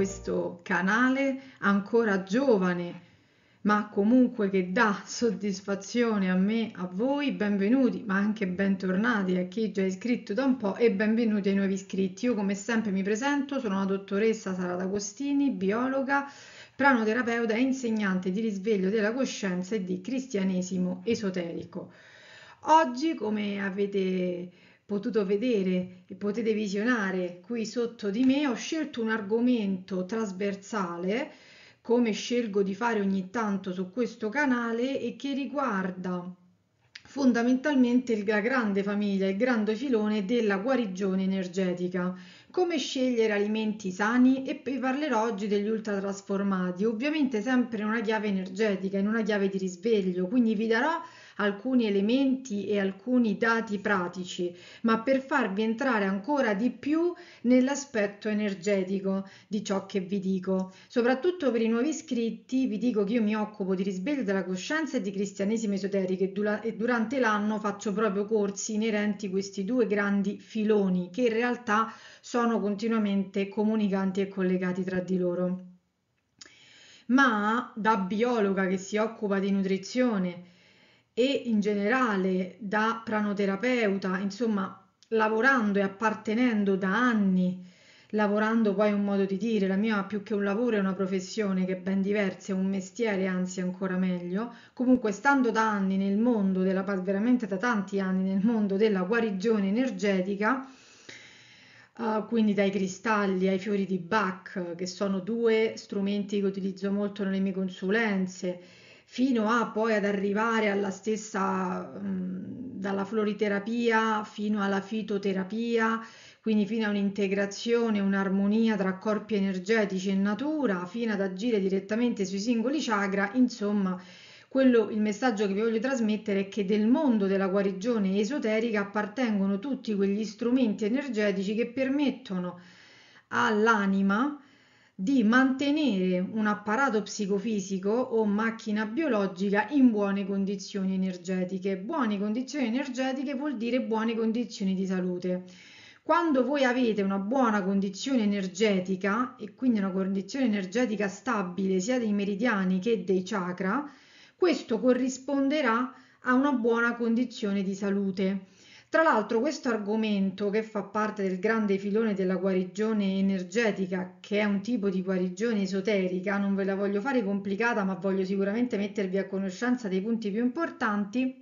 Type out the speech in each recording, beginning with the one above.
questo canale ancora giovane, ma comunque che dà soddisfazione a me, a voi. Benvenuti, ma anche bentornati a chi è già iscritto da un po' e benvenuti ai nuovi iscritti. Io come sempre mi presento, sono la dottoressa Sara D'Agostini, biologa, pranoterapeuta e insegnante di risveglio della coscienza e di cristianesimo esoterico. Oggi, come avete potuto vedere e potete visionare qui sotto di me, ho scelto un argomento trasversale, come scelgo di fare ogni tanto su questo canale, e che riguarda fondamentalmente la grande famiglia, il grande filone della guarigione energetica. Come scegliere alimenti sani, e vi parlerò oggi degli ultratrasformati, ovviamente sempre in una chiave energetica, in una chiave di risveglio, quindi vi darò alcuni elementi e alcuni dati pratici, ma per farvi entrare ancora di più nell'aspetto energetico di ciò che vi dico. Soprattutto per i nuovi iscritti vi dico che io mi occupo di risveglio della coscienza e di cristianesimo esoterico e durante l'anno faccio proprio corsi inerenti a questi due grandi filoni che in realtà sono continuamente comunicanti e collegati tra di loro. Ma da biologa che si occupa di nutrizione e in generale da pranoterapeuta, insomma, lavorando e appartenendo da anni, lavorando poi è un modo di dire, la mia più che un lavoro è una professione che è ben diversa, è un mestiere, anzi ancora meglio. Comunque, stando da anni nel mondo veramente da tanti anni nel mondo della guarigione energetica, quindi dai cristalli ai fiori di Bach, che sono due strumenti che utilizzo molto nelle mie consulenze, fino a poi ad arrivare alla stessa, dalla floriterapia fino alla fitoterapia, quindi fino a un'integrazione, un'armonia tra corpi energetici e natura, fino ad agire direttamente sui singoli chakra. Insomma, il messaggio che vi voglio trasmettere è che del mondo della guarigione esoterica appartengono tutti quegli strumenti energetici che permettono all'anima di mantenere un apparato psicofisico o macchina biologica in buone condizioni energetiche. Buone condizioni energetiche vuol dire buone condizioni di salute. Quando voi avete una buona condizione energetica, e quindi una condizione energetica stabile sia dei meridiani che dei chakra, questo corrisponderà a una buona condizione di salute. Tra l'altro, questo argomento, che fa parte del grande filone della guarigione energetica, che è un tipo di guarigione esoterica, non ve la voglio fare complicata, ma voglio sicuramente mettervi a conoscenza dei punti più importanti,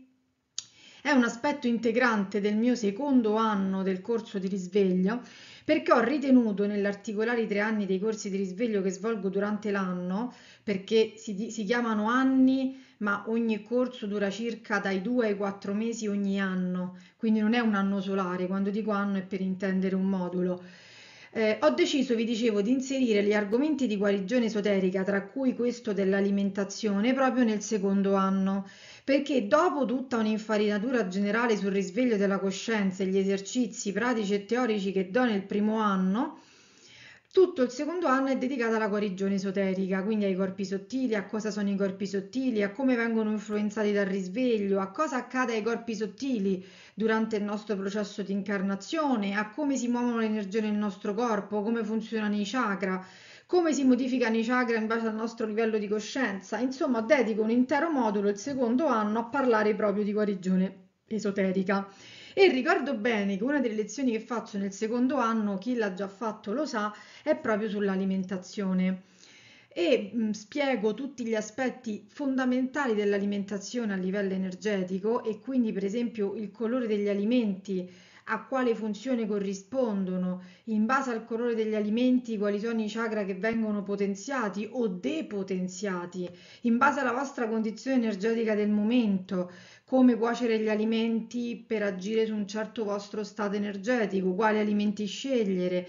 è un aspetto integrante del mio secondo anno del corso di risveglio, perché ho ritenuto, nell'articolare i 3 anni dei corsi di risveglio che svolgo durante l'anno, perché si chiamano anni, ma ogni corso dura circa dai 2 ai 4 mesi ogni anno, quindi non è un anno solare. Quando dico anno è per intendere un modulo. Ho deciso, vi dicevo, di inserire gli argomenti di guarigione esoterica, tra cui questo dell'alimentazione, proprio nel secondo anno, perché dopo tutta un'infarinatura generale sul risveglio della coscienza e gli esercizi pratici e teorici che do nel primo anno, tutto il secondo anno è dedicato alla guarigione esoterica, quindi ai corpi sottili, a cosa sono i corpi sottili, a come vengono influenzati dal risveglio, a cosa accade ai corpi sottili durante il nostro processo di incarnazione, a come si muovono le energie nel nostro corpo, come funzionano i chakra, come si modificano i chakra in base al nostro livello di coscienza. Insomma, dedico un intero modulo il secondo anno a parlare proprio di guarigione esoterica. E ricordo bene che una delle lezioni che faccio nel secondo anno, chi l'ha già fatto lo sa, è proprio sull'alimentazione. E spiego tutti gli aspetti fondamentali dell'alimentazione a livello energetico, e quindi per esempio il colore degli alimenti, a quale funzione corrispondono, in base al colore degli alimenti quali sono i chakra che vengono potenziati o depotenziati, in base alla vostra condizione energetica del momento, come cuocere gli alimenti per agire su un certo vostro stato energetico, quali alimenti scegliere,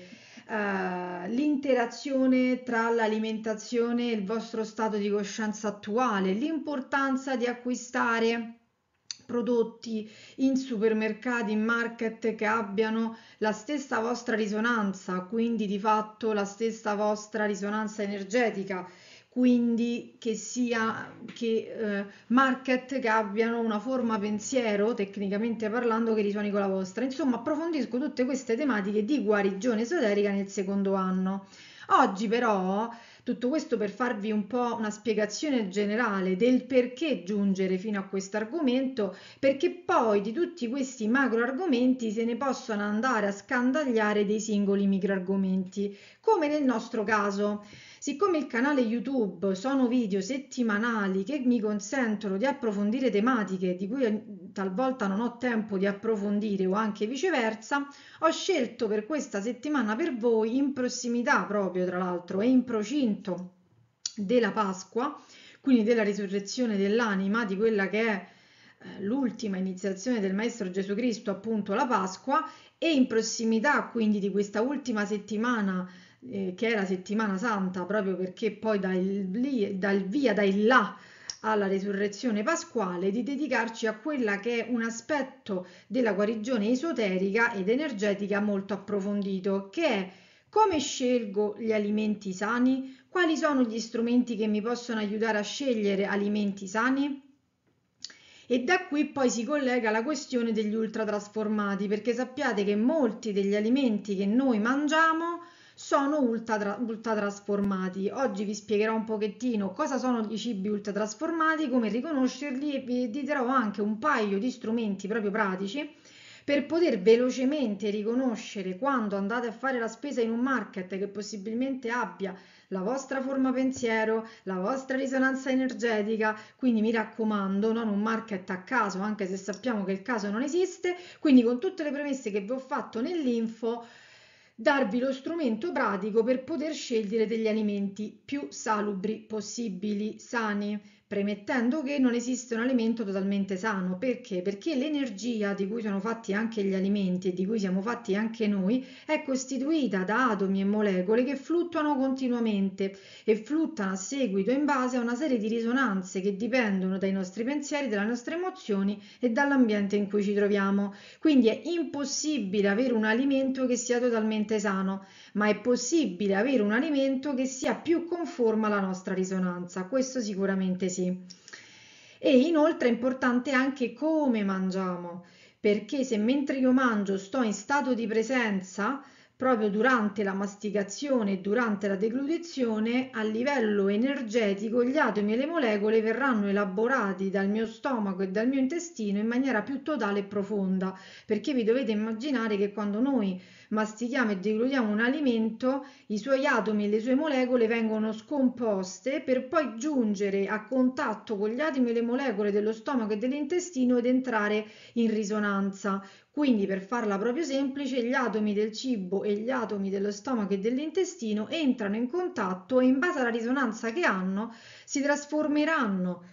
l'interazione tra l'alimentazione e il vostro stato di coscienza attuale, l'importanza di acquistare prodotti in supermercati, in market che abbiano la stessa vostra risonanza, quindi di fatto la stessa vostra risonanza energetica, quindi market che abbiano una forma pensiero, tecnicamente parlando, che risuoni con la vostra. Insomma, approfondisco tutte queste tematiche di guarigione esoterica nel secondo anno. Oggi però tutto questo per farvi un po' una spiegazione generale del perché giungere fino a questo argomento, perché poi di tutti questi macro argomenti se ne possono andare a scandagliare dei singoli micro argomenti, come nel nostro caso. Siccome il canale YouTube sono video settimanali che mi consentono di approfondire tematiche di cui talvolta non ho tempo di approfondire o anche viceversa, ho scelto per questa settimana per voi, in prossimità proprio tra l'altro e in procinto della Pasqua, quindi della risurrezione dell'anima, di quella che è l'ultima iniziazione del Maestro Gesù Cristo, appunto la Pasqua, e in prossimità quindi di questa ultima settimana che è la settimana santa, proprio perché poi dal via, dal là alla risurrezione pasquale, di dedicarci a quella che è un aspetto della guarigione esoterica ed energetica molto approfondito, che è come scelgo gli alimenti sani, quali sono gli strumenti che mi possono aiutare a scegliere alimenti sani. E da qui poi si collega la questione degli ultratrasformati, perché sappiate che molti degli alimenti che noi mangiamo sono ultratrasformati. Oggi vi spiegherò un pochettino cosa sono i cibi ultratrasformati, come riconoscerli e vi darò anche un paio di strumenti proprio pratici per poter velocemente riconoscere quando andate a fare la spesa in un market che possibilmente abbia la vostra forma pensiero, la vostra risonanza energetica, quindi mi raccomando, non un market a caso, anche se sappiamo che il caso non esiste, quindi con tutte le premesse che vi ho fatto nell'info, darvi lo strumento pratico per poter scegliere degli alimenti più salubri possibili, sani, premettendo che non esiste un alimento totalmente sano. Perché? Perché l'energia di cui sono fatti anche gli alimenti e di cui siamo fatti anche noi è costituita da atomi e molecole che fluttuano continuamente e fluttuano a seguito in base a una serie di risonanze che dipendono dai nostri pensieri, dalle nostre emozioni e dall'ambiente in cui ci troviamo. Quindi è impossibile avere un alimento che sia totalmente sano, ma è possibile avere un alimento che sia più conforme alla nostra risonanza, questo sicuramente sì. E inoltre è importante anche come mangiamo, perché se mentre io mangio sto in stato di presenza, proprio durante la masticazione e durante la deglutizione, a livello energetico gli atomi e le molecole verranno elaborati dal mio stomaco e dal mio intestino in maniera più totale e profonda, perché vi dovete immaginare che quando noi mastichiamo e deglutiamo un alimento, i suoi atomi e le sue molecole vengono scomposte per poi giungere a contatto con gli atomi e le molecole dello stomaco e dell'intestino ed entrare in risonanza. Quindi, per farla proprio semplice, gli atomi del cibo e gli atomi dello stomaco e dell'intestino entrano in contatto e in base alla risonanza che hanno si trasformeranno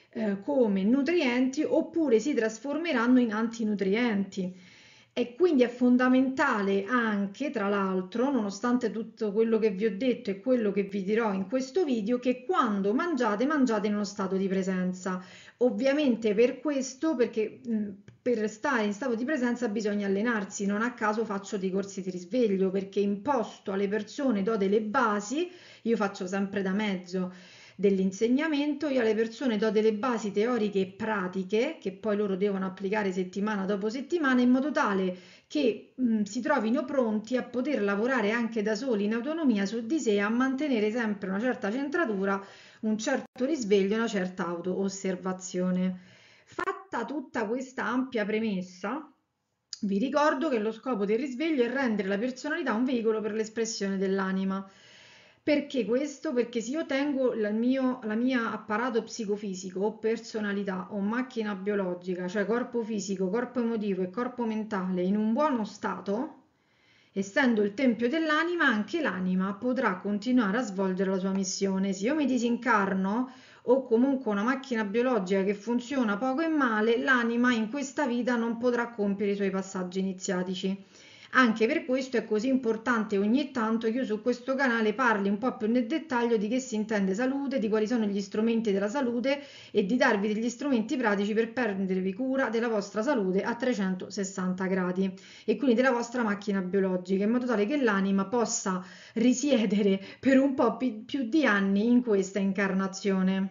come nutrienti oppure si trasformeranno in antinutrienti. E quindi è fondamentale anche, tra l'altro, nonostante tutto quello che vi ho detto e quello che vi dirò in questo video, che quando mangiate, mangiate in uno stato di presenza. Ovviamente per questo, perché per stare in stato di presenza bisogna allenarsi, non a caso faccio dei corsi di risveglio, perché imposto alle persone, do delle basi, io faccio sempre da mezzo dell'insegnamento, io alle persone do delle basi teoriche e pratiche che poi loro devono applicare settimana dopo settimana in modo tale che si trovino pronti a poter lavorare anche da soli in autonomia su di sé, a mantenere sempre una certa centratura, un certo risveglio, una certa auto-osservazione. Fatta tutta questa ampia premessa, vi ricordo che lo scopo del risveglio è rendere la personalità un veicolo per l'espressione dell'anima. Perché questo? Perché se io tengo la mia apparato psicofisico o personalità o macchina biologica, cioè corpo fisico, corpo emotivo e corpo mentale in un buono stato, essendo il tempio dell'anima, anche l'anima potrà continuare a svolgere la sua missione. Se io mi disincarno o comunque una macchina biologica che funziona poco e male, l'anima in questa vita non potrà compiere i suoi passaggi iniziatici. Anche per questo è così importante ogni tanto che io su questo canale parli un po' più nel dettaglio di che si intende salute, di quali sono gli strumenti della salute e di darvi degli strumenti pratici per prendervi cura della vostra salute a 360 gradi e quindi della vostra macchina biologica, in modo tale che l'anima possa risiedere per un po' più di anni in questa incarnazione.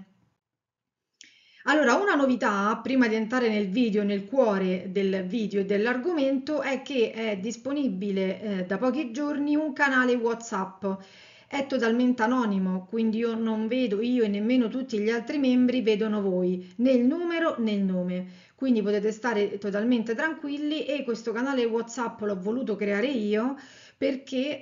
Allora, una novità, prima di entrare nel video, nel cuore del video e dell'argomento, è che è disponibile da pochi giorni un canale WhatsApp. è totalmente anonimo, quindi io non vedo, io e nemmeno tutti gli altri membri vedono voi, né il numero né il nome. Quindi potete stare totalmente tranquilli e questo canale WhatsApp l'ho voluto creare io perché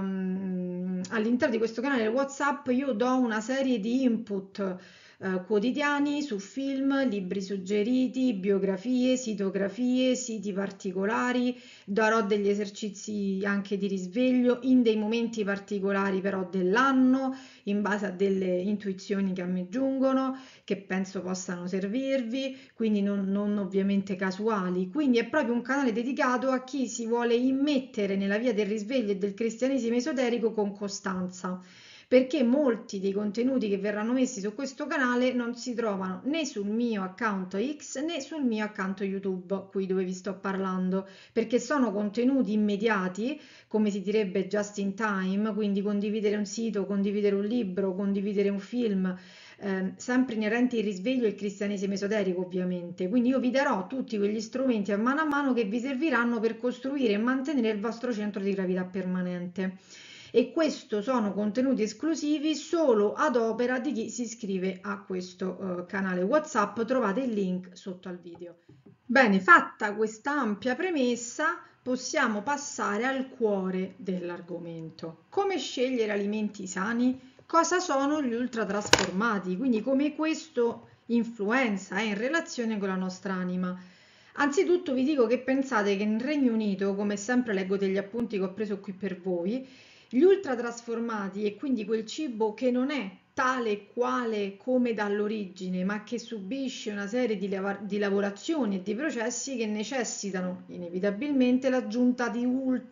all'interno di questo canale WhatsApp io do una serie di input quotidiani su film, libri suggeriti, biografie, sitografie, siti particolari, darò degli esercizi anche di risveglio in dei momenti particolari però dell'anno, in base a delle intuizioni che a me giungono, che penso possano servirvi, quindi non ovviamente casuali. Quindi è proprio un canale dedicato a chi si vuole immettere nella via del risveglio e del cristianesimo esoterico con costanza, perché molti dei contenuti che verranno messi su questo canale non si trovano né sul mio account X né sul mio account YouTube, qui dove vi sto parlando, perché sono contenuti immediati, come si direbbe just in time, quindi condividere un sito, condividere un libro, condividere un film, sempre inerenti al risveglio e il cristianesimo esoterico ovviamente. Quindi io vi darò tutti quegli strumenti a mano che vi serviranno per costruire e mantenere il vostro centro di gravità permanente. E questo sono contenuti esclusivi solo ad opera di chi si iscrive a questo canale WhatsApp. Trovate il link sotto al video. Bene, fatta questa ampia premessa, possiamo passare al cuore dell'argomento. Come scegliere alimenti sani? Cosa sono gli ultratrasformati? Quindi come questo influenza in relazione con la nostra anima. Anzitutto vi dico che pensate che nel Regno Unito, come sempre leggo degli appunti che ho preso qui per voi, gli ultratrasformati e quindi quel cibo che non è tale e quale come dall'origine, ma che subisce una serie di lavorazioni e di processi che necessitano inevitabilmente l'aggiunta di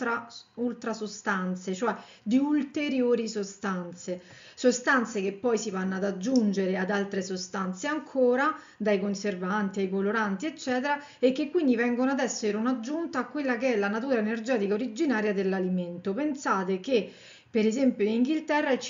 ultra sostanze, cioè di ulteriori sostanze, sostanze che poi si vanno ad aggiungere ad altre sostanze ancora, dai conservanti ai coloranti, eccetera, e che quindi vengono ad essere un'aggiunta a quella che è la natura energetica originaria dell'alimento. Pensate che per esempio in Inghilterra il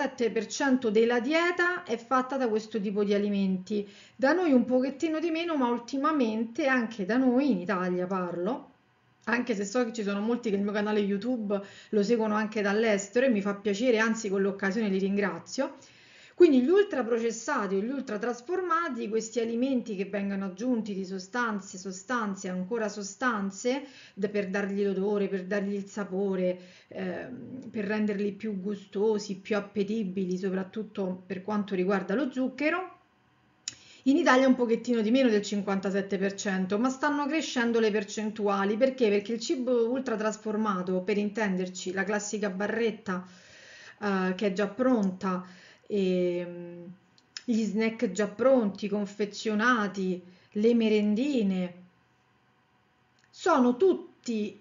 57% della dieta è fatta da questo tipo di alimenti, da noi un pochettino di meno, ma ultimamente anche da noi, in Italia parlo, anche se so che ci sono molti che il mio canale YouTube lo seguono anche dall'estero e mi fa piacere, anzi con l'occasione li ringrazio. Quindi gli ultraprocessati o gli ultratrasformati, questi alimenti che vengono aggiunti di sostanze, sostanze, ancora sostanze, per dargli l'odore, per dargli il sapore, per renderli più gustosi, più appetibili, soprattutto per quanto riguarda lo zucchero. In Italia un pochettino di meno del 57%, ma stanno crescendo le percentuali. Perché? Perché il cibo ultratrasformato, per intenderci, la classica barretta che è già pronta, e, gli snack già pronti, confezionati, le merendine, sono tutti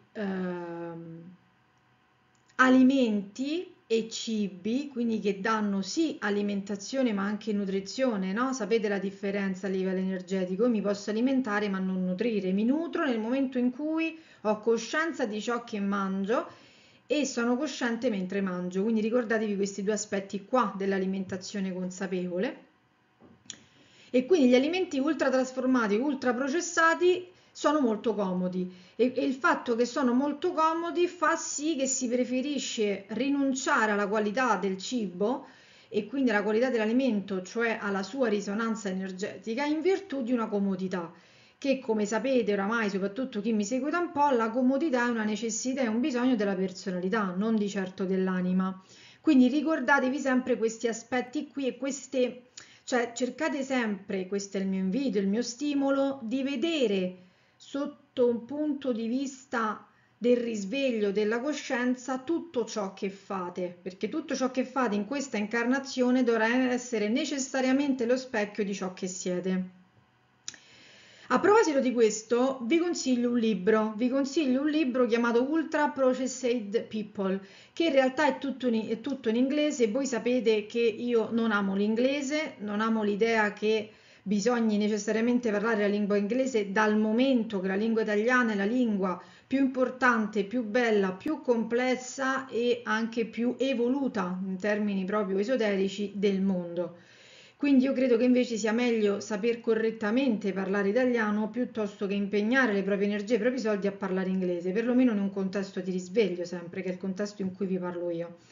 alimenti e cibi, quindi che danno sì alimentazione ma anche nutrizione, no? Sapete la differenza a livello energetico? Io mi posso alimentare ma non nutrire, mi nutro nel momento in cui ho coscienza di ciò che mangio e sono cosciente mentre mangio, quindi ricordatevi questi due aspetti qua dell'alimentazione consapevole. E quindi gli alimenti ultratrasformati, ultraprocessati sono molto comodi e il fatto che sono molto comodi fa sì che si preferisce rinunciare alla qualità del cibo e quindi alla qualità dell'alimento, cioè alla sua risonanza energetica, in virtù di una comodità, che come sapete oramai, soprattutto chi mi segue da un po', la comodità è una necessità e un bisogno della personalità, non di certo dell'anima. Quindi ricordatevi sempre questi aspetti qui e queste, cioè cercate sempre, questo è il mio invito, il mio stimolo, di vedere sotto un punto di vista del risveglio della coscienza tutto ciò che fate, perché tutto ciò che fate in questa incarnazione dovrà essere necessariamente lo specchio di ciò che siete. A proposito di questo, vi consiglio un libro chiamato Ultra Processed People, che in realtà è tutto in inglese. Voi sapete che io non amo l'inglese, non amo l'idea che bisogni necessariamente parlare la lingua inglese, dal momento che la lingua italiana è la lingua più importante, più bella, più complessa e anche più evoluta in termini proprio esoterici del mondo. Quindi io credo che invece sia meglio saper correttamente parlare italiano piuttosto che impegnare le proprie energie e i propri soldi a parlare inglese, perlomeno in un contesto di risveglio sempre, che è il contesto in cui vi parlo io.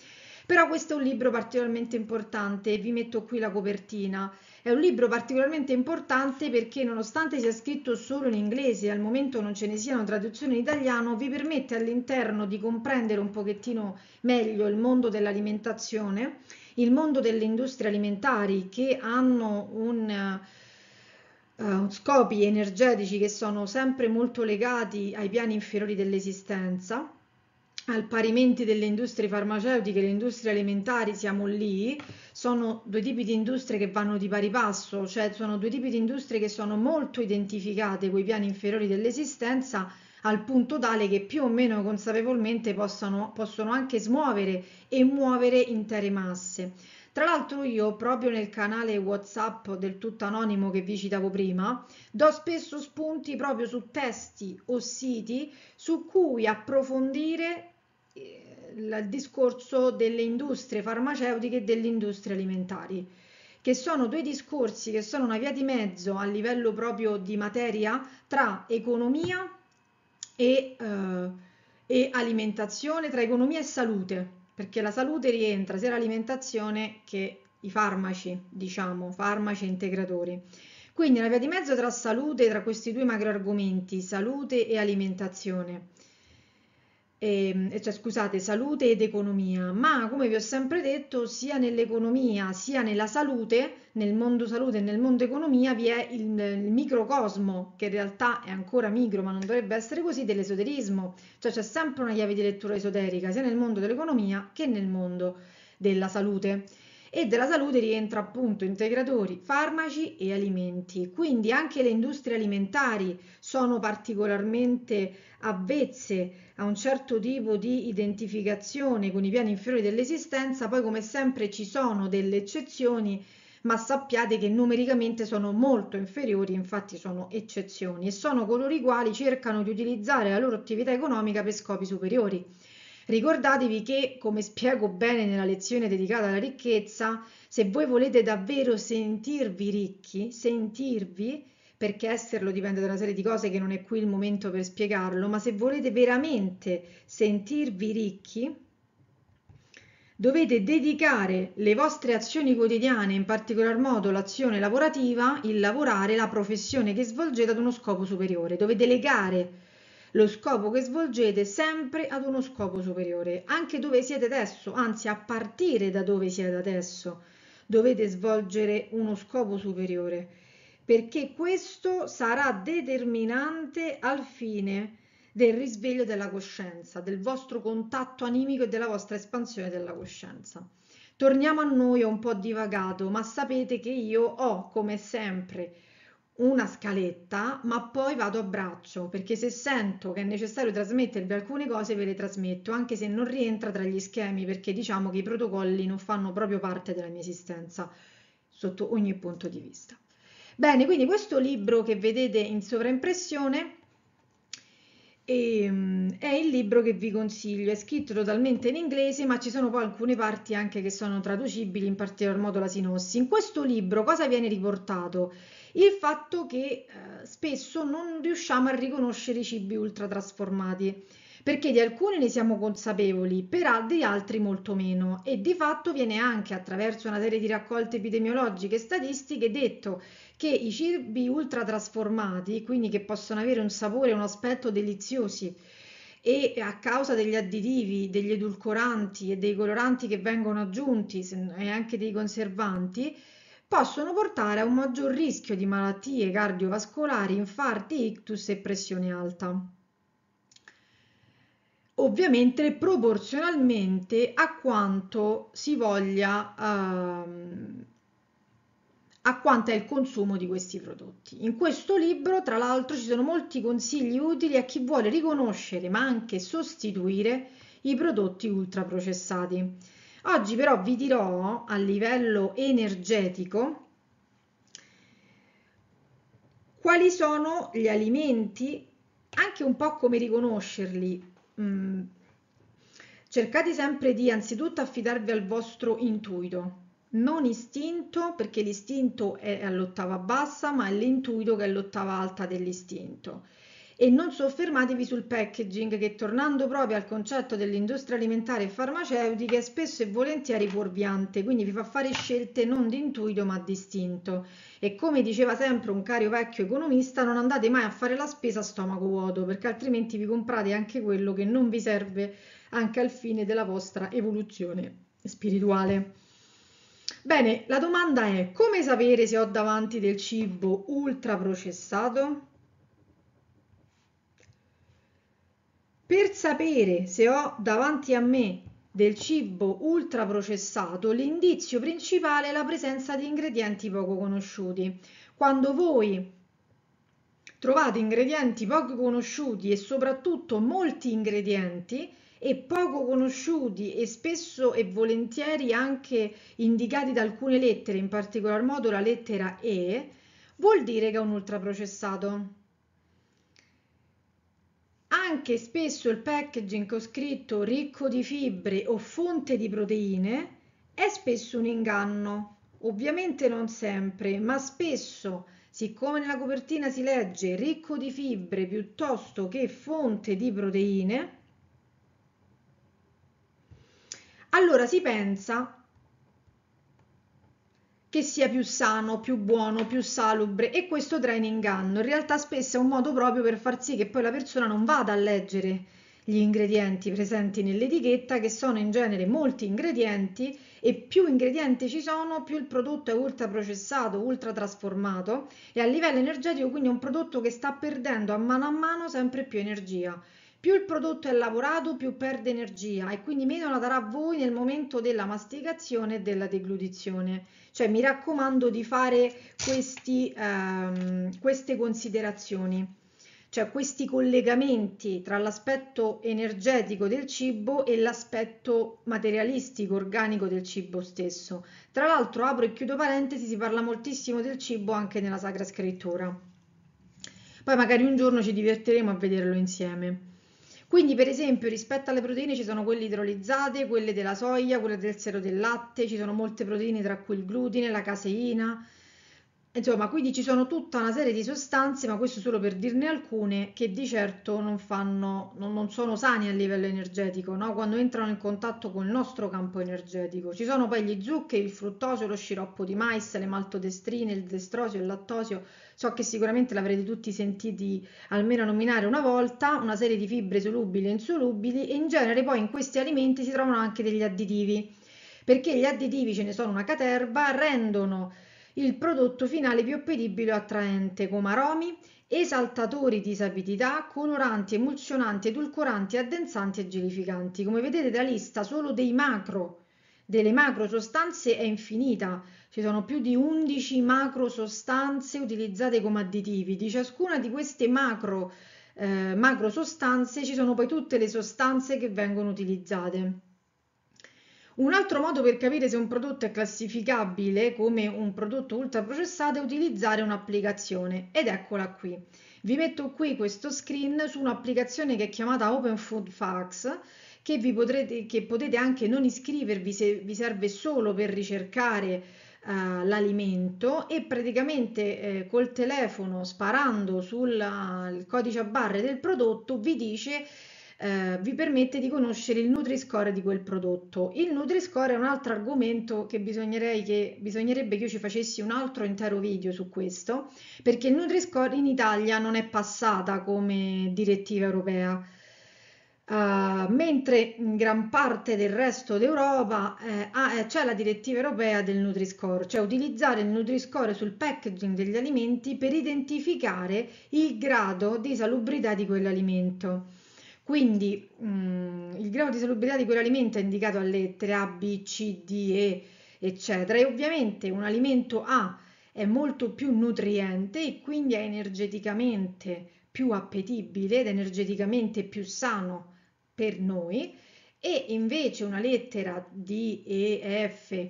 Però questo è un libro particolarmente importante, vi metto qui la copertina. È un libro particolarmente importante perché nonostante sia scritto solo in inglese e al momento non ce ne siano traduzioni in italiano, vi permette all'interno di comprendere un pochettino meglio il mondo dell'alimentazione, il mondo delle industrie alimentari che hanno scopi energetici che sono sempre molto legati ai piani inferiori dell'esistenza, al parimenti delle industrie farmaceutiche e le industrie alimentari, siamo lì. Sono due tipi di industrie che vanno di pari passo, cioè sono due tipi di industrie che sono molto identificate con i piani inferiori dell'esistenza, al punto tale che più o meno consapevolmente possono anche smuovere e muovere intere masse. Tra l'altro io proprio nel canale WhatsApp del tutto anonimo che vi citavo prima, do spesso spunti proprio su testi o siti su cui approfondire il discorso delle industrie farmaceutiche e delle industrie alimentari, che sono due discorsi che sono una via di mezzo a livello proprio di materia tra economia e alimentazione, tra economia e salute, perché la salute rientra sia l'alimentazione che i farmaci, diciamo, farmaci integratori. Quindi una via di mezzo tra salute, tra questi due macro argomenti, salute e alimentazione. Cioè, scusate, salute ed economia, ma come vi ho sempre detto, sia nell'economia sia nella salute, nel mondo salute e nel mondo economia, vi è il microcosmo, che in realtà è ancora micro, ma non dovrebbe essere così, dell'esoterismo, cioè c'è sempre una chiave di lettura esoterica, sia nel mondo dell'economia che nel mondo della salute. E della salute rientra appunto integratori, farmaci e alimenti. Quindi anche le industrie alimentari sono particolarmente avvezze a un certo tipo di identificazione con i piani inferiori dell'esistenza. Poi come sempre ci sono delle eccezioni, ma sappiate che numericamente sono molto inferiori, infatti sono eccezioni, e sono coloro i quali cercano di utilizzare la loro attività economica per scopi superiori. Ricordatevi che, come spiego bene nella lezione dedicata alla ricchezza, se voi volete davvero sentirvi ricchi, sentirvi, perché esserlo dipende da una serie di cose che non è qui il momento per spiegarlo, ma se volete veramente sentirvi ricchi, dovete dedicare le vostre azioni quotidiane, in particolar modo l'azione lavorativa, il lavorare, la professione che svolgete ad uno scopo superiore. Dovete legare lo scopo che svolgete sempre ad uno scopo superiore, anche dove siete adesso, anzi a partire da dove siete adesso, dovete svolgere uno scopo superiore, perché questo sarà determinante al fine del risveglio della coscienza, del vostro contatto animico e della vostra espansione della coscienza. Torniamo a noi, ho un po' divagato, ma sapete che io ho come sempre una scaletta, ma poi vado a braccio, perché se sento che è necessario trasmettervi alcune cose ve le trasmetto, anche se non rientra tra gli schemi, perché diciamo che i protocolli non fanno proprio parte della mia esistenza sotto ogni punto di vista. Bene, quindi questo libro che vedete in sovraimpressione è il libro che vi consiglio, è scritto totalmente in inglese, ma ci sono poi alcune parti anche che sono traducibili, in particolar modo la sinossi. In questo libro cosa viene riportato? Il fatto che spesso non riusciamo a riconoscere i cibi ultratrasformati, perché di alcuni ne siamo consapevoli, di altri molto meno, e di fatto viene anche attraverso una serie di raccolte epidemiologiche e statistiche detto che i cibi ultratrasformati, quindi che possono avere un sapore e un aspetto deliziosi, e a causa degli additivi, degli edulcoranti e dei coloranti che vengono aggiunti e anche dei conservanti, possono portare a un maggior rischio di malattie cardiovascolari, infarti, ictus e pressione alta. Ovviamente proporzionalmente a quanto si voglia, a quanto è il consumo di questi prodotti. In questo libro, tra l'altro, ci sono molti consigli utili a chi vuole riconoscere, ma anche sostituire i prodotti ultraprocessati. Oggi però vi dirò a livello energetico quali sono gli alimenti, anche un po' come riconoscerli. Cercate sempre di anzitutto affidarvi al vostro intuito, non istinto, perché l'istinto è all'ottava bassa, ma è l'intuito che è l'ottava alta dell'istinto. E non soffermatevi sul packaging che, tornando proprio al concetto dell'industria alimentare e farmaceutica, è spesso e volentieri fuorviante, quindi vi fa fare scelte non di intuito ma di istinto. E come diceva sempre un caro vecchio economista, non andate mai a fare la spesa a stomaco vuoto, perché altrimenti vi comprate anche quello che non vi serve anche al fine della vostra evoluzione spirituale. Bene, la domanda è: come sapere se ho davanti del cibo ultraprocessato? Per sapere se ho davanti a me del cibo ultraprocessato, l'indizio principale è la presenza di ingredienti poco conosciuti. Quando voi trovate ingredienti poco conosciuti e soprattutto molti ingredienti e poco conosciuti e spesso e volentieri anche indicati da alcune lettere, in particolar modo la lettera E, vuol dire che è un ultraprocessato. Anche spesso il packaging con scritto ricco di fibre o fonte di proteine è spesso un inganno. Ovviamente non sempre, ma spesso, siccome nella copertina si legge ricco di fibre piuttosto che fonte di proteine, allora si pensa che sia più sano, più buono, più salubre, e questo trae in inganno. In realtà spesso è un modo proprio per far sì che poi la persona non vada a leggere gli ingredienti presenti nell'etichetta, che sono in genere molti ingredienti, e più ingredienti ci sono, più il prodotto è ultra processato, ultra trasformato, e a livello energetico quindi è un prodotto che sta perdendo a mano sempre più energia. Più il prodotto è lavorato, più perde energia, e quindi meno la darà a voi nel momento della masticazione e della deglutizione. Cioè, mi raccomando di fare queste considerazioni, cioè questi collegamenti tra l'aspetto energetico del cibo e l'aspetto materialistico, organico del cibo stesso. Tra l'altro, apro e chiudo parentesi, si parla moltissimo del cibo anche nella Sacra Scrittura. Poi magari un giorno ci divertiremo a vederlo insieme. Quindi, per esempio, rispetto alle proteine ci sono quelle idrolizzate, quelle della soia, quelle del sero del latte, ci sono molte proteine tra cui il glutine, la caseina. Insomma, quindi ci sono tutta una serie di sostanze, ma questo solo per dirne alcune, che di certo non sono sani a livello energetico, no? Quando entrano in contatto con il nostro campo energetico. Ci sono poi gli zuccheri, il fruttosio, lo sciroppo di mais, le maltodestrine, il destrosio, il lattosio. So che sicuramente l'avrete tutti sentiti almeno nominare una volta, una serie di fibre solubili e insolubili, e in genere poi in questi alimenti si trovano anche degli additivi, perché gli additivi, ce ne sono una caterva, rendono il prodotto finale più appetibile o attraente, come aromi, esaltatori di sapidità, coloranti, emulsionanti, edulcoranti, addensanti e gelificanti. Come vedete, la lista solo delle macro sostanze è infinita. Ci sono più di 11 macro sostanze utilizzate come additivi. Di ciascuna di queste macro sostanze ci sono poi tutte le sostanze che vengono utilizzate. Un altro modo per capire se un prodotto è classificabile come un prodotto ultraprocessato è utilizzare un'applicazione, ed eccola qui. Vi metto qui questo screen su un'applicazione che è chiamata Open Food Facts, che potete anche non iscrivervi se vi serve solo per ricercare l'alimento, e praticamente col telefono, sparando sul codice a barre del prodotto, vi permette di conoscere il Nutri-Score di quel prodotto. Il Nutri-Score è un altro argomento che bisognerebbe che io ci facessi un altro intero video su questo, perché il Nutri-Score in Italia non è passata come direttiva europea. Mentre in gran parte del resto d'Europa c'è la direttiva europea del Nutri-Score, cioè utilizzare il Nutri-Score sul packaging degli alimenti per identificare il grado di salubrità di quell'alimento. Quindi il grado di salubrità di quell'alimento è indicato a lettere A, B, C, D, E, eccetera, e ovviamente un alimento A è molto più nutriente e quindi è energeticamente più appetibile ed energeticamente più sano per noi, e invece una lettera D, E, F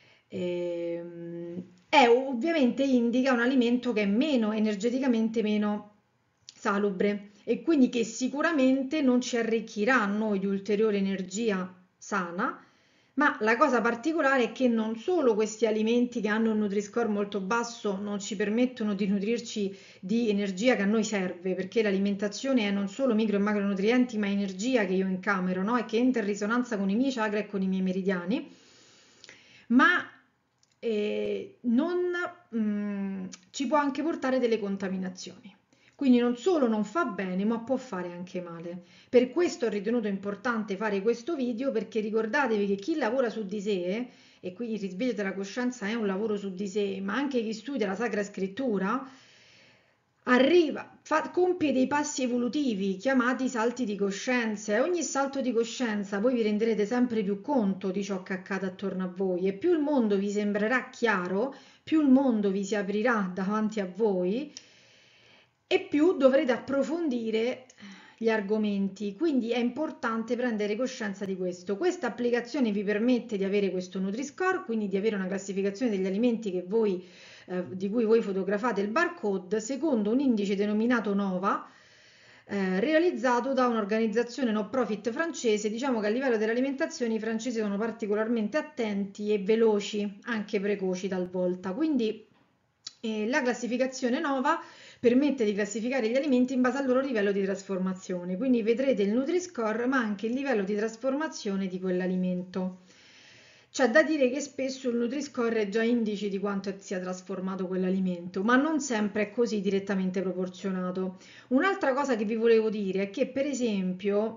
ovviamente indica un alimento che è meno energeticamente meno salubre, e quindi che sicuramente non ci arricchirà a noi di ulteriore energia sana, Ma la cosa particolare è che non solo questi alimenti che hanno un Nutri-Score molto basso non ci permettono di nutrirci di energia che a noi serve, perché l'alimentazione è non solo micro e macronutrienti, ma energia che io incamero, no? E che entra in risonanza con i miei chakra e con i miei meridiani, ma non ci può anche portare delle contaminazioni. Quindi non solo non fa bene, ma può fare anche male. Per questo ho ritenuto importante fare questo video, perché ricordatevi che chi lavora su di sé, e qui il risveglio della coscienza è un lavoro su di sé, ma anche chi studia la Sacra Scrittura, compie dei passi evolutivi chiamati salti di coscienza, e ogni salto di coscienza voi vi renderete sempre più conto di ciò che accade attorno a voi, e più il mondo vi sembrerà chiaro, più il mondo vi si aprirà davanti a voi e più dovrete approfondire gli argomenti. Quindi è importante prendere coscienza di questo. Questa applicazione vi permette di avere questo Nutri-Score, quindi di avere una classificazione degli alimenti che voi, di cui voi fotografate il barcode secondo un indice denominato NOVA, realizzato da un'organizzazione no profit francese. Diciamo che a livello dell'alimentazione i francesi sono particolarmente attenti e veloci, anche precoci talvolta. Quindi la classificazione NOVA permette di classificare gli alimenti in base al loro livello di trasformazione, quindi vedrete il Nutri-Score ma anche il livello di trasformazione di quell'alimento. C'è da dire che spesso il Nutri-Score è già indice di quanto sia trasformato quell'alimento, ma non sempre è così direttamente proporzionato. Un'altra cosa che vi volevo dire è che, per esempio,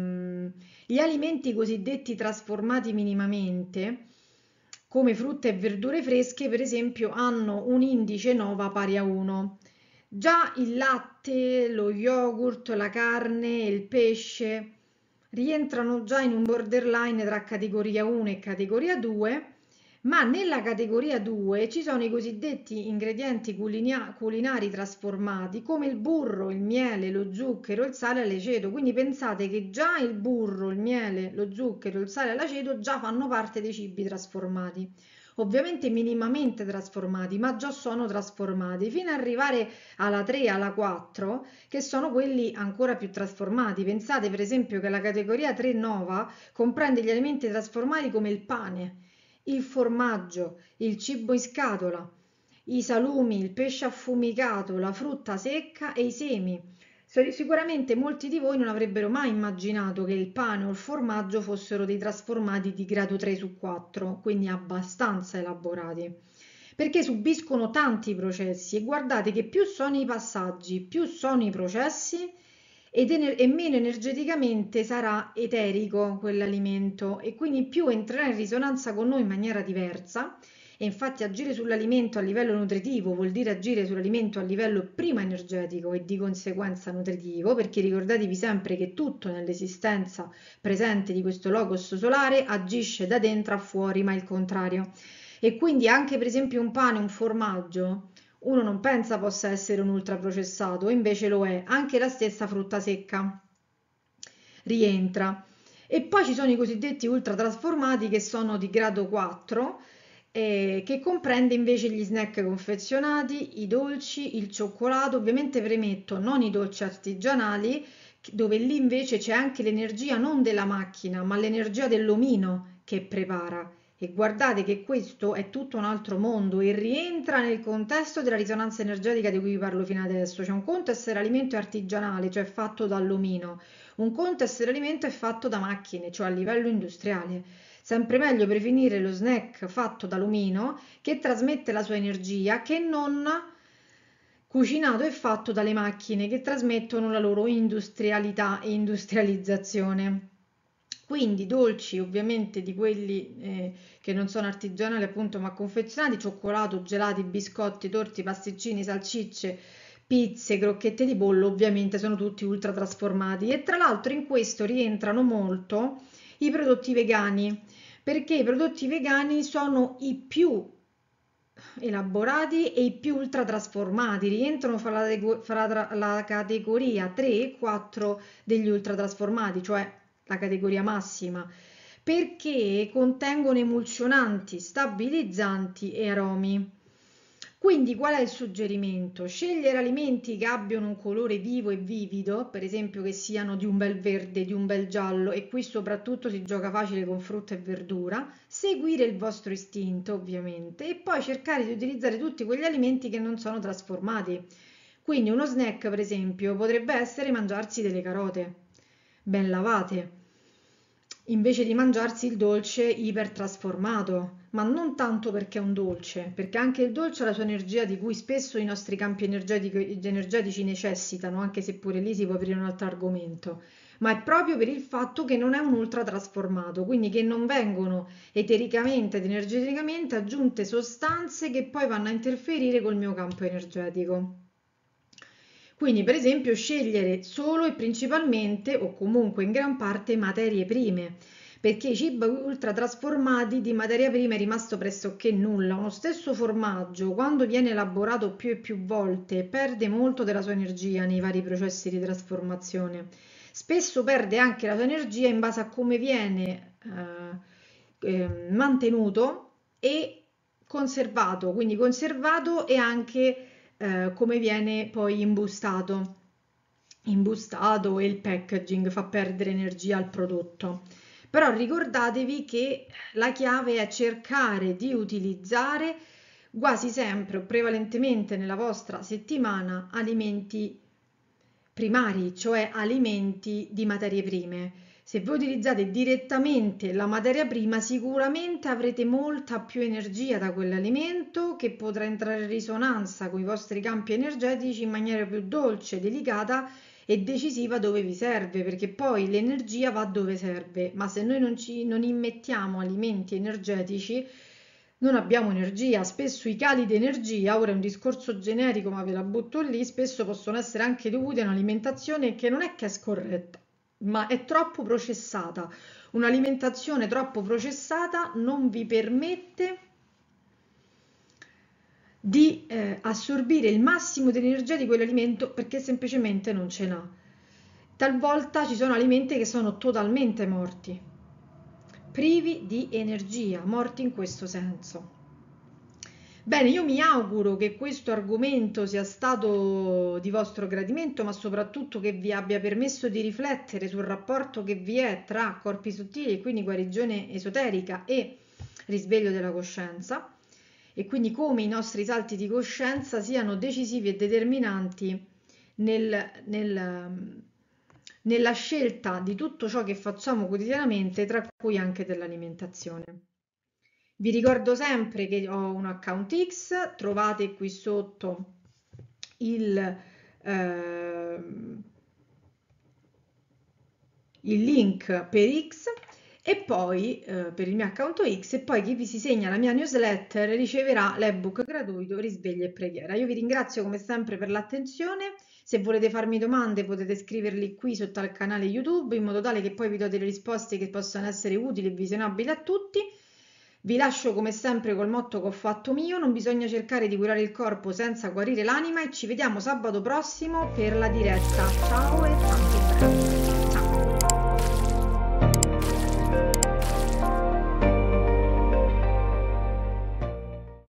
gli alimenti cosiddetti trasformati minimamente, come frutta e verdure fresche, per esempio, hanno un indice NOVA pari a 1. Già il latte, lo yogurt, la carne e il pesce rientrano già in un borderline tra categoria 1 e categoria 2, ma nella categoria 2 ci sono i cosiddetti ingredienti culinari trasformati, come il burro, il miele, lo zucchero, il sale e l'aceto. Quindi pensate che già il burro, il miele, lo zucchero, il sale e l'aceto già fanno parte dei cibi trasformati. Ovviamente minimamente trasformati, ma già sono trasformati, fino ad arrivare alla 3, alla 4, che sono quelli ancora più trasformati. Pensate per esempio che la categoria 3 Nova comprende gli alimenti trasformati come il pane, il formaggio, il cibo in scatola, i salumi, il pesce affumicato, la frutta secca e i semi. Sicuramente molti di voi non avrebbero mai immaginato che il pane o il formaggio fossero dei trasformati di grado 3 su 4, quindi abbastanza elaborati, perché subiscono tanti processi, e guardate che più sono i passaggi, più sono i processi e meno energeticamente sarà eterico quell'alimento, e quindi più entrerà in risonanza con noi in maniera diversa. E infatti agire sull'alimento a livello nutritivo vuol dire agire sull'alimento a livello prima energetico e di conseguenza nutritivo, perché ricordatevi sempre che tutto nell'esistenza presente di questo logos solare agisce da dentro a fuori, ma il contrario. E quindi anche per esempio un pane, un formaggio, uno non pensa possa essere un ultraprocessato, invece lo è. Anche la stessa frutta secca rientra. E poi ci sono i cosiddetti ultratrasformati, che sono di grado 4, che comprende invece gli snack confezionati, i dolci, il cioccolato. Ovviamente premetto non i dolci artigianali, dove lì invece c'è anche l'energia non della macchina, ma l'energia dell'omino che prepara. E guardate che questo è tutto un altro mondo e rientra nel contesto della risonanza energetica di cui vi parlo fino adesso. Cioè, un conto è essere alimento artigianale, cioè fatto dall'omino, un conto è essere alimento è fatto da macchine, cioè a livello industriale. Sempre meglio preferire lo snack fatto dall'omino, che trasmette la sua energia, che non cucinato e fatto dalle macchine, che trasmettono la loro industrialità e industrializzazione. Quindi dolci ovviamente di quelli che non sono artigianali appunto ma confezionati, cioccolato, gelati, biscotti, torti, pasticcini, salsicce, pizze, crocchette di pollo, ovviamente sono tutti ultra trasformati. E tra l'altro in questo rientrano molto i prodotti vegani, perché i prodotti vegani sono i più elaborati e i più ultra trasformati, rientrano fra la categoria 3 e 4 degli ultra trasformati, cioè la categoria massima, perché contengono emulsionanti, stabilizzanti e aromi. Quindi qual è il suggerimento? Scegliere alimenti che abbiano un colore vivo e vivido, per esempio che siano di un bel verde, di un bel giallo, e qui soprattutto si gioca facile con frutta e verdura, seguire il vostro istinto ovviamente e poi cercare di utilizzare tutti quegli alimenti che non sono trasformati. Quindi uno snack, per esempio, potrebbe essere mangiarsi delle carote ben lavate, invece di mangiarsi il dolce ipertrasformato, ma non tanto perché è un dolce, perché anche il dolce ha la sua energia di cui spesso i nostri campi energetici necessitano, anche se pure lì si può aprire un altro argomento, ma è proprio per il fatto che non è un ultra trasformato, quindi che non vengono etericamente ed energeticamente aggiunte sostanze che poi vanno a interferire col mio campo energetico. Quindi, per esempio, scegliere solo e principalmente, o comunque in gran parte, materie prime, perché i cibi ultra trasformati di materia prima è rimasto pressoché nulla. Uno stesso formaggio, quando viene elaborato più e più volte, perde molto della sua energia nei vari processi di trasformazione. Spesso perde anche la sua energia in base a come viene mantenuto e conservato, quindi conservato e anche come viene poi imbustato. Imbustato e il packaging fa perdere energia al prodotto. Però ricordatevi che la chiave è cercare di utilizzare quasi sempre o prevalentemente nella vostra settimana alimenti primari, cioè alimenti di materie prime. Se voi utilizzate direttamente la materia prima, sicuramente avrete molta più energia da quell'alimento che potrà entrare in risonanza con i vostri campi energetici in maniera più dolce, delicata e decisiva dove vi serve, perché poi l'energia va dove serve, ma se noi non immettiamo alimenti energetici, non abbiamo energia. Spesso i cali di energia, ora è un discorso generico, ma ve la butto lì, spesso possono essere anche dovuti a un'alimentazione che non è che è scorretta, ma è troppo processata. Un'alimentazione troppo processata non vi permette di assorbire il massimo di energia di quell'alimento perché semplicemente non ce n'ha. Talvolta ci sono alimenti che sono totalmente morti, privi di energia, morti in questo senso. Bene, io mi auguro che questo argomento sia stato di vostro gradimento, ma soprattutto che vi abbia permesso di riflettere sul rapporto che vi è tra corpi sottili e quindi guarigione esoterica e risveglio della coscienza e quindi come i nostri salti di coscienza siano decisivi e determinanti nella scelta di tutto ciò che facciamo quotidianamente, tra cui anche dell'alimentazione. Vi ricordo sempre che ho un account X, trovate qui sotto eh, il link per X e poi per il mio account X e poi chi vi si segna la mia newsletter riceverà l'ebook gratuito Risveglio e Preghiera. Io vi ringrazio come sempre per l'attenzione. Se volete farmi domande potete scriverli qui sotto al canale YouTube in modo tale che poi vi do delle risposte che possano essere utili e visionabili a tutti. Vi lascio come sempre col motto che ho fatto mio, non bisogna cercare di curare il corpo senza guarire l'anima e ci vediamo sabato prossimo per la diretta. Ciao e tanti abbracci. Ciao!